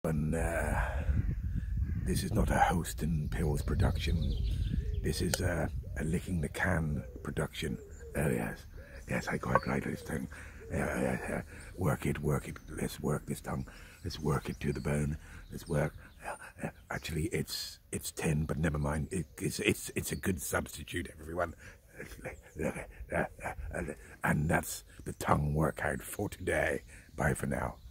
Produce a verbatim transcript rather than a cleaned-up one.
And uh, this is not a Host and Pills production. This is a, a licking the can production. Oh yes, yes, I quite like this tongue. Uh, uh, uh, work it, work it. Let's work this tongue. Let's work it to the bone. Let's work. Uh, uh, actually, it's it's ten, but never mind. It, it's it's it's a good substitute, everyone. Uh, uh, uh, and that's the tongue workout for today. Bye for now.